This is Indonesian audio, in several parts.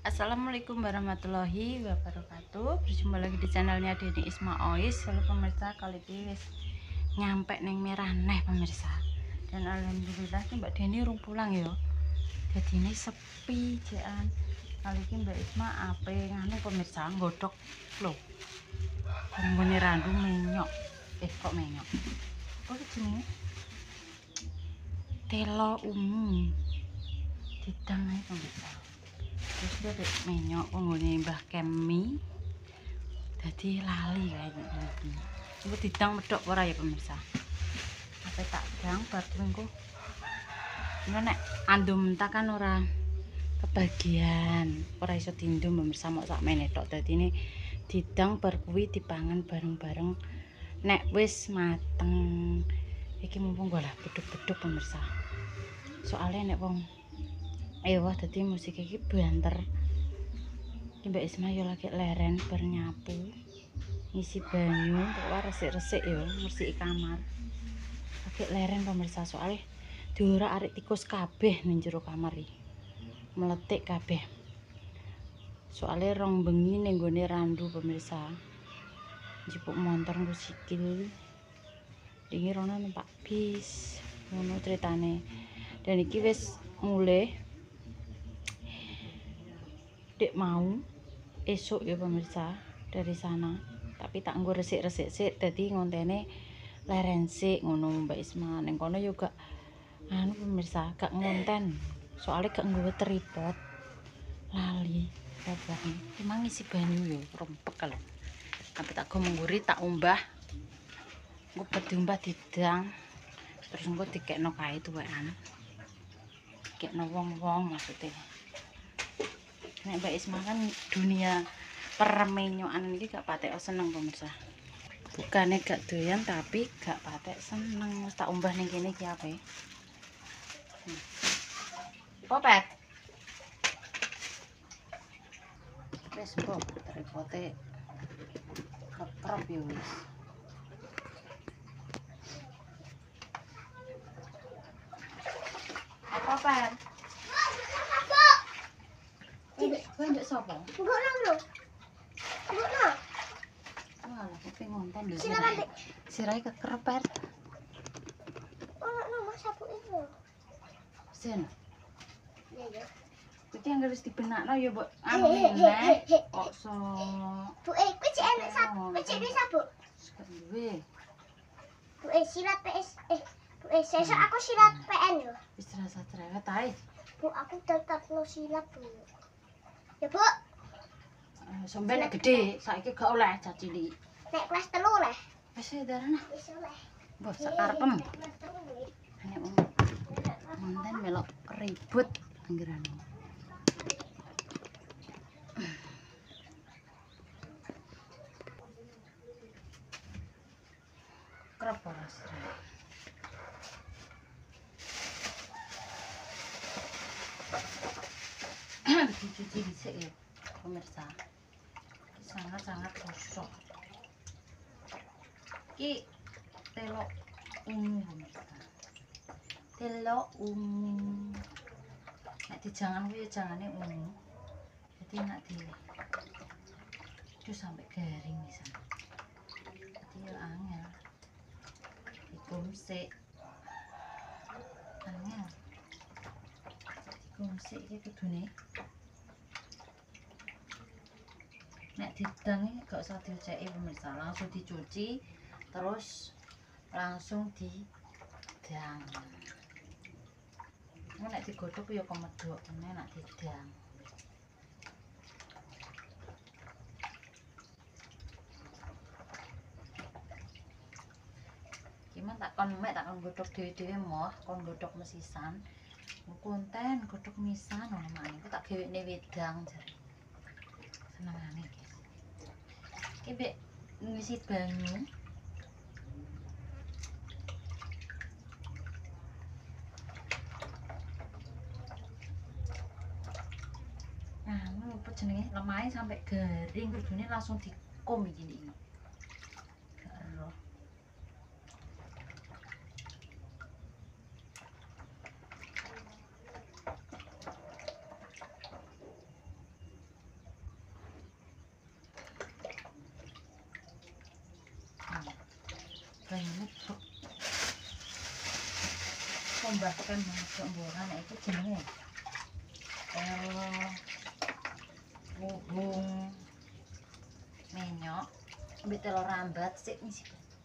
Assalamualaikum warahmatullahi wabarakatuh. Berjumpa lagi di channelnya Deni Ismaois. Halo pemirsa, kali ini wis nyampe neng merah neh pemirsa. Dan alhamdulillah ki Mbak Deni urung pulang ya. Jadi ini sepi jean. Kali ini Mbak Isma ape nganu pemirsa nggodok lho. Nggone randu menyok. Kok menyok? Apa jenenge? Telo ungu. Didang ae pemirsa. Terus dia dek menyok pengguni Mbah Kemi. Jadi lali kayak gitu. Iku didang medok ora ya pemirsa. Apa tak dang bar minggu. Nek andum tak kan ora kebagian, ora iso diindum pemirsa mok sak meneh tok. Dadi ini didang bar kuwi dipangan bareng-bareng nek wis mateng. Iki mumpung golek beduk-beduk pemirsa. Soalnya nek wong wah dadi musik iki banter. Mbak Isma yo lagi leren bernyapu ngisi banyu kok resik-resik yo ngresiki kamar lagi leren pemirsa soalnya diora arek tikus kabeh ning jero kamar iki meletik kabeh soalnya rong bengi ning gone randu pemirsa njupuk montor nggo sikil iki rono numpak bis ngono ceritane dan iki wis mulai dek mau esok ya pemirsa dari sana tapi tak nggo resik-resik sik dadi ngontene leren sik ngono Mbak Isma ning kono juga anu pemirsa gak ngonten soalnya gak nggawa tripod lali babane emang isi banyu yo rempek kalau tapi tak go mengguri tak umbah engko diumbah didang terus engko dikekno kae tuwekan dikekno wong-wong maksudnya nek Mbak Isma kan dunia permenyokan iki gak patek seneng pemirsa. Bukane gak doyan tapi gak patek seneng. Wis tak umbah ning kene iki ape. Popet. Wis kok tripote kekrop ya wis. Popet. Kowe ndek sapa? Enggak lho. Enggak. Wah, kowe ngonten lho. Silakan, Dek. Sirahe kekrepet. Oh, nomor sapu itu. Sen. Iya, ya. Iki anggere wis dibenakno ya, Mbok. Anu meneh. Kok so. Bu, kuwi cek enek sapu. Kuwi cek sapu. Duwe. Bu, silat PS. Bu, sesuk aku silat PN yo. Wis rasa cerewet ae. Bu, aku tetap lo silat, Bu. Ya, Bu. Sampe nek gede, saiki gak oleh cacili. Nek kelas 3 leh. Wis darana. Wis oleh. Mbok sak karepem. Kelas 3 lho. Nek wonten melok ribut anggeran. Kerep ora dicuci dhisik ya pemirsa. Ini sangat-sangat kosong. Iki telok ungu pemirsa. Telok ungu. Nek dijangan kuwi jangane ungu. Jadi nek itu sampai garing bisa. Jadi ya angel. Dikumsik. Angel. Dikumsik iki kudune. Nek didang ini gak usah diuceki pemirsa, langsung dicuci terus langsung didang. Nek digodhog ya kemedhok, nek didang. Gimana tak kon godhog dhewe-dhewe moh, kon godhog mesisan. Konten godhog misan ngono makane tak gewekne wedang jare. Senengane iki. Iki mbek ngisi banyu. Nah, apa jenenge lemahe sampai garing kudune langsung dikum iki. Gak ero. banyune bek. Pembakan masuk mboran itu jenenge. Bubung menyok ambek telur rambat sik ngisi.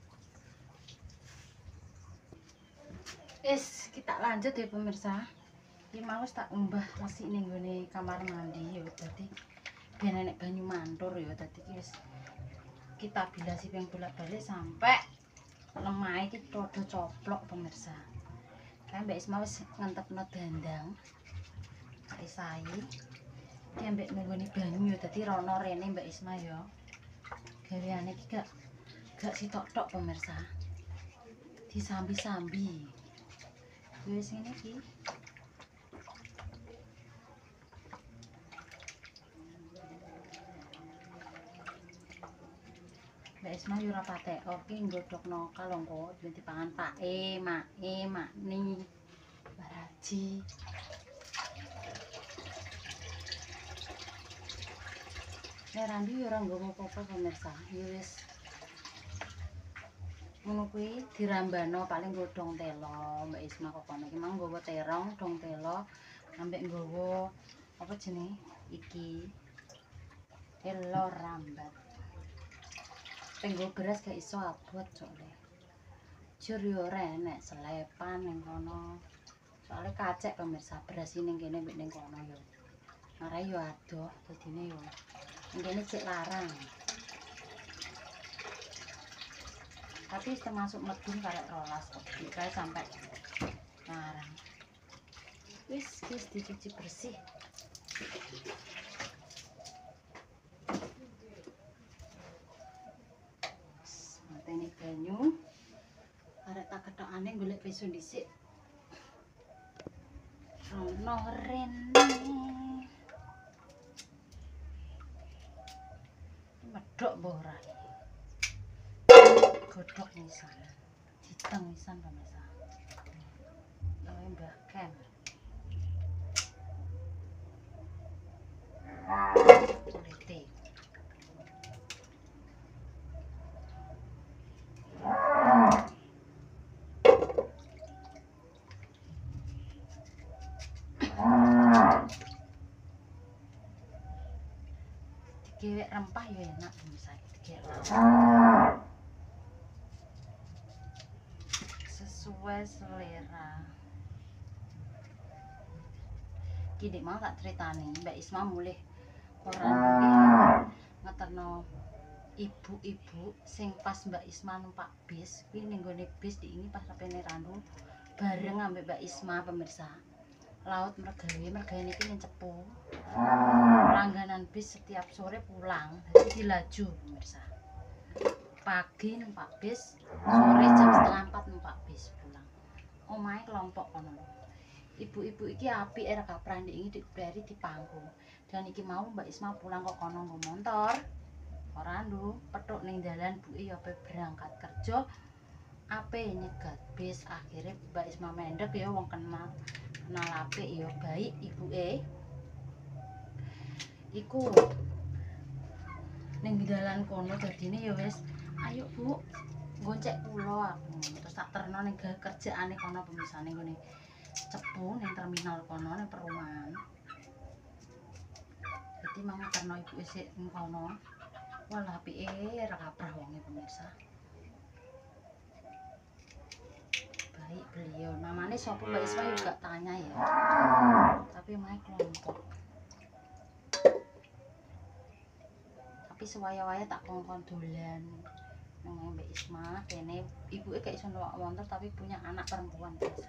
Kita lanjut ya pemirsa. Iki mau tak umbah resik ning gone kamar mandi ya. Dadi ben enek banyu mantur ya. Dadi wis kita bilasi ping bolak-balik sampai lemah iki rada coplok pemirsa. Kan Mbak Isma wis ngentepno dandang. Isai. Iki ambek nunggoni banyu dadi rono rene Mbak Isma ya. Gaweane iki gak sitok-tok pemirsa. Disambi-sambi. Wis ngene iki. Mbak Isma yo ora patek oke nggodhokno kalongko ben dipangan pake, makni, baraji. Nek Randi yo ora nggowo apa-apa pemirsa. Yo wis ngono kuwi dirambano paling godhong telo Mbak Isma kok kono iki mang nggowo terong, dong telo, ambek nggowo apa jenenge iki telur rambat. Penggo beras gak iso abot soalnya. Jur yo ora enek selepan ning kono. Soalnya kacek pemirsa beras ning kene mbek ning kono yo. Ora yo adoh dadine yo. Ning kene cek larang. Tapi termasuk medun karek rolas kok. Kae sampai larang. Wis dicuci bersih. Mateni banyu. Arek tak ketokane golek peso dhisik. Rono rene. Medhok mbah ora. Godhok nisan. Diteng nisan pemirsa. Gawe Mbah Ken. Kulite. Digewek rempah ya enak pemirsa. Digewek sesuai selera. Iki mau tak critani Mbak Isma mulih ora ngeterno ibu-ibu sing pas Mbak Isma numpak bis kuwi ning gone bis diingi pas rapene Randu bareng ambek Mbak Isma pemirsa. Laut mergawe niki ning Cepu. Langganan bis setiap sore pulang, jadi dilaju pemirsa. Pagi numpak bis, sore jam 3:30 numpak bis pulang. Omahe kelompok kono. Ibu-ibu iki apik era kaprah iki diberi dipanggung. Dan iki mau Mbak Isma pulang kok kono nggo motor. Ora ndu, petuk ning dalan buke ya berangkat kerja. Ape nyegat bis akhirnya Mbak Isma mendek ya wong kenal apik ya baik ibuke. Iku ning dalan kono dadine ya wis ayo Bu goncek kula aku terus tak terno ning kerjaane kono pemirsa ning gone Cepu ning terminal kono ning perumahan. Jadi mama terno ibu isik ning kono. Walah apike ora kaprah wonge pemirsa. Baik beliau namanya sapa Mbak Isma juga tanya ya. Tapi mae kelompok. Tapi sewaya-waya tak kongkon dolan nang Mbak Isma kene ibuke gak iso numpak motor tapi punya anak perempuan biasa.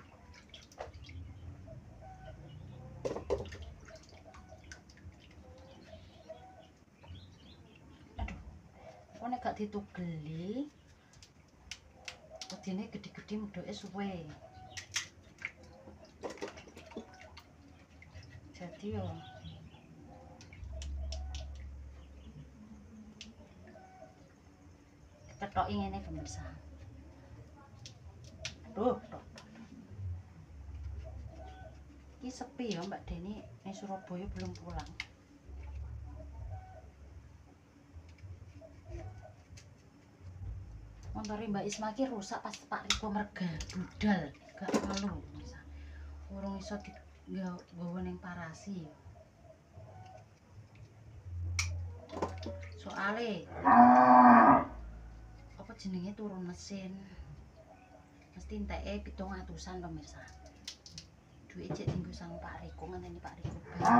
Aduh. Kok nek gak ditugeli wedine gede-gede medhoke suwe. Jadi yo ketoki ngene pemirsa. Aduh. Iki sepi ya Mbak Deni ning Surabaya belum pulang. montore Mbak Isma ki rusak pas Pak Riko merga budal gak malu urung iso digawa ning parasi ya. Soale apa jenenge turun mesin mesti enteke 700-an pemirsa. Duit cek tinggu sang Pak Riko ngenteni Pak Riko.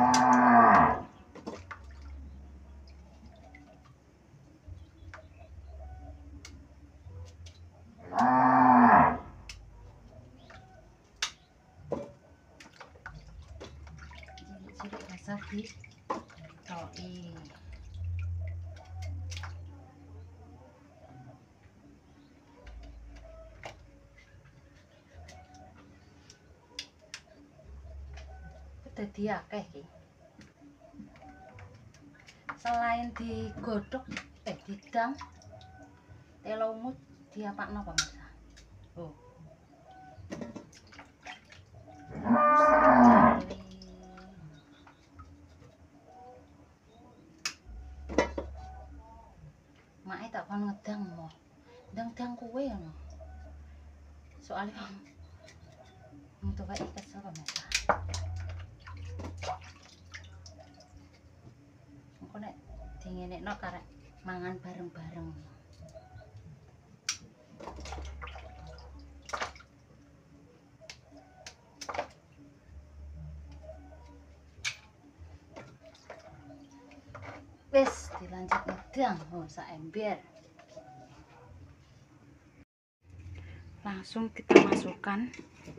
Cilik-cilik rasa di toki. Dadi akeh iki. Selain digodhog didang telongu diapakno pemirsa. Oh. Mak tak kon ngedang mo. Ndang-ndang kowe ngono. Soale untuk kayak kesel pemirsa. Engko nek dingenekno karek mangan bareng-bareng. Wis dilanjut ngedang sak ember. Langsung kita masukkan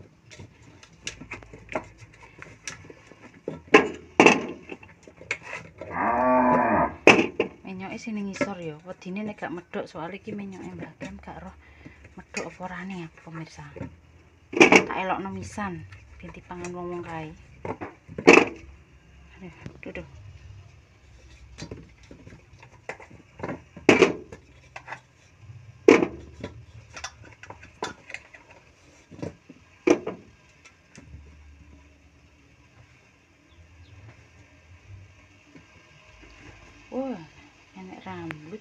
minyak sini ngisor ya. Wedine nek gak medhok soal iki minyak Mbak Kem gak roh medhok apa orane aku pemirsa. Tak elokno misan ben dipangan wong-wong kae. Aduh. Wah, enak rambut.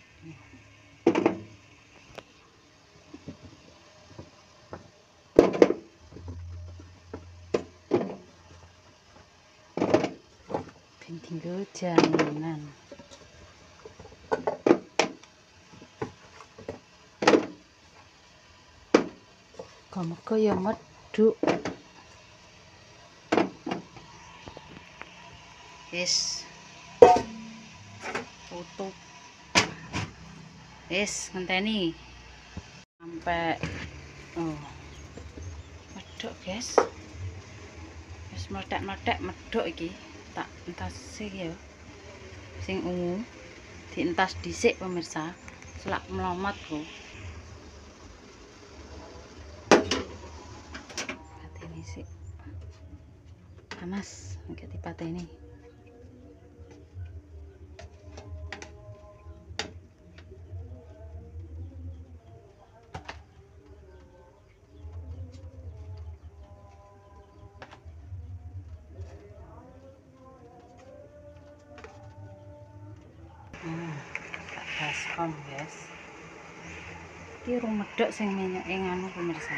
Tinggal jaminan. Mergo ya medhuk. Wis. Tutup. Wis ngenteni sampai medhok, guys. Wis meletek-meletek medhok iki. Tak entas sih ya. Sing ungu dientas dhisik pemirsa. Selak melomot kok. Pateni sik. Panas, enggak dipateni. Baskom, guys. Iki rung medhok sing minyoke nganu pemirsa.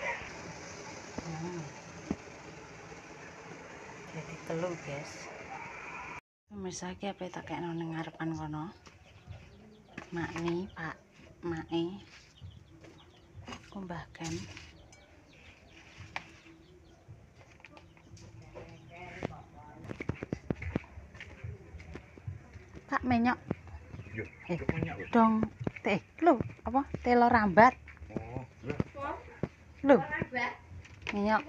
Jadi telu, guys. Pemirsa iki apa tak kekno ning ngarepan kono. Makni, Pak, Mae. Mbah Kem. Pak menyok. Dong teh lho apa telo rambat. Oh, lho. Menyok.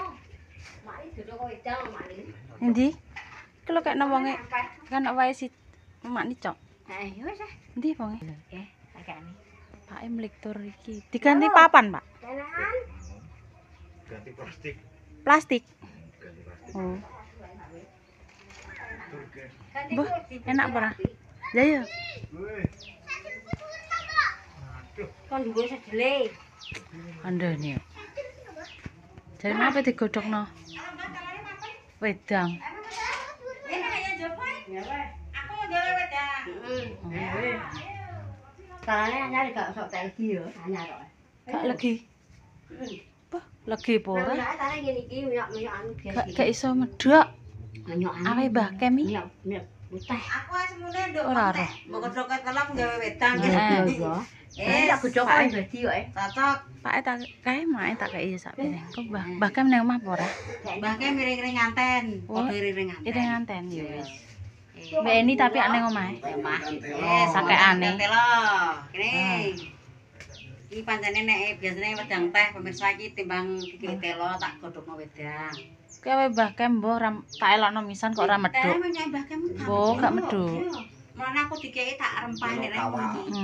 Endi? Kalau kayak wonge kan wae si mak ni cok. Heeh, ya wis. Endi wonge? Nggih, sakjane. Pak mlik tur iki. Diganti papan, Pak. Ganti plastik. Plastik. Oh. Bu, enak ora? Ya ya. Kon duwe sedele. Andane. Jare apa digodhogno? Wedang. Aku mau gawe wedang. Kalane anyar gak sok legi yo, anyar kok. Gak legi. Bah, legi apa ora? Nek tane ngene iki minyak-minyakan Gak iso medhok. minyakan. Awe Mbah Kemi. Minyak putih. Aku wis mune nduk Ora, kontek. Mbok kedhok telok gawe wedang. Iya. Tak gojok ae dadi kok. Cocok. Pak tak kae mae tak kei sak piring. Kok Mbah Kem nang omah apa ora? Mbahke miring-miring nganten. Oh, Padha iring nganten. Iring nganten ya wis. Mbak Eni tapi ane omahe. Omah. Sakeane. Telo. Kene. Iki pancene nek biasane wedang teh pemirsa iki timbang dikek telo tak godhogno wedang. Kowe Mbah Kem mbah tak elokno misan kok ora medhok. Teh menyang Mbah Kem. Mbok gak medhok. Mulane aku dikeki tak rempah nek rek iki.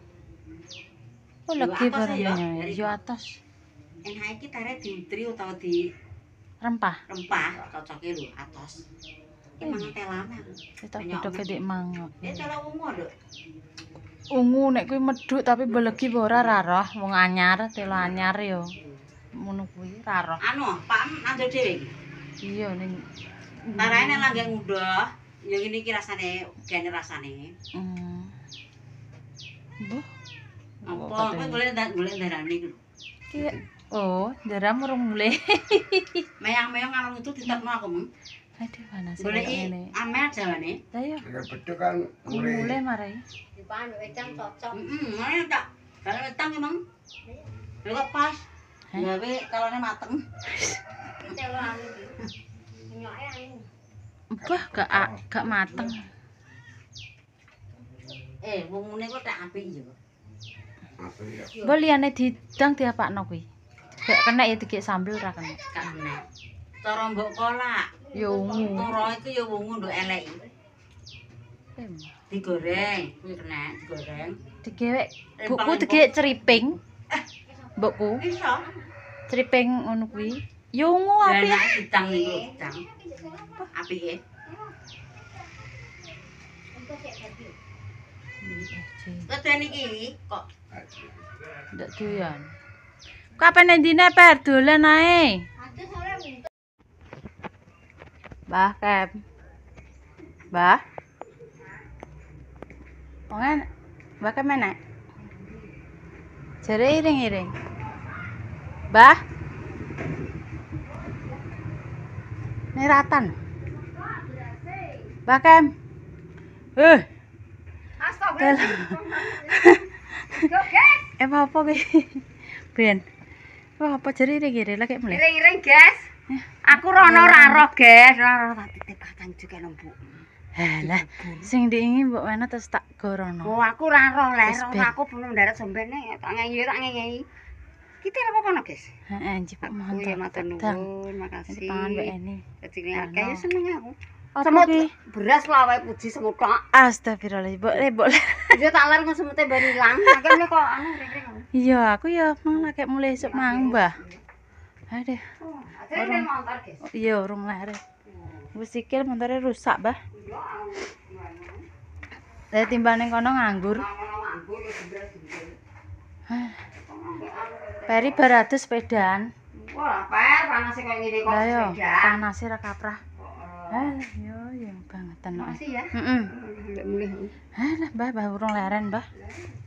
Oh legi barangnya yo atos. Enak iki tare diudri utawa di Rempah. rempah cocoke lho atos. Iki mangan telana. Tak godhoke dik mangok. Telo ungu lho. Ungu nek kuwi medhuk tapi belegi apa ora ra roh wong anyar, telo anyar yo. Ngono kuwi ra roh. Anu, Pak nandur dhewe iki. Iya ning Tarae nek langgeng udah, ya ngene iki rasane, gene rasane. Mbah. Apa kowe golek darane iku. Ki oh, daram urung mulai. Meyang-meyang ngalor itu ditekno aku. Aduh panas Goleki ngene. amel jawane. Lah yo Beduk kan mulai marai. Dipan wedang cocok. Ngene tak. Kalau wetang emang. Lha kok pas. Gawe kalane mateng. Telo anu iki. Minyak anu. Mbah gak mateng. Wong ngene kok tak apik ya. apa ya? Mbah liyane didang diapakno kuwi. Gak kena ya dikek sambel ora kena. Gak enak. Cara mbok kolak. Yo ungu. Turo iku ya wungu nduk elek. Digoreng, kuwi kena digoreng. Digewek buku digewek ceriping. Mbokku, Iso. ceriping ngono kuwi. Yo ungu Lah apik. nek didang niku didang. Apike. Kedan iki kok Ndak doyan. Kapan endine per dolan ae? Mbah Kem. Mbah. Ongen Mbah Kem enak. Jare iring-iring. Mbah. Neratan. Mbah Kem. Apa kuwi? Ben. Wah, apa jare iring-iring lagi mulai. Iring-iring, guys. Aku rono ora roh, guys. Ora tak titip kakang juga lembuk. Halah, sing diingi mbok ana terus tak gorono. Oh, aku ora roh leh. Wis, Ben. Aku belum darat sombene tak ngeyi. Kita apa kono, guys? Heeh, njipuk Oh, ya matur dang. nuwun, makasih. Pangan mbak Eni. Dadi akeh ya seneng aku. Apa Semut ki? beras lah wae puji semut tok. Astagfirullah, mbok. Dia tak lar semute bar ilang. Akeh kok anu ring-ring. Iya, aku ya mang lagi mulai esuk mang, Mbah. Aduh, Oh, akhirnya montar, guys. iya urung lare. Wis sikil montore rusak, Mbah. Lah timbang ning kono nganggur. Peri baratus sepedaan. Wah, per panas kok ngene kok Lah yo, sepeda. panase ra kaprah. Yo yang bangetan kok. Makasih ya. Heeh. Mbak mulih. Mbah urung leren, Mbah.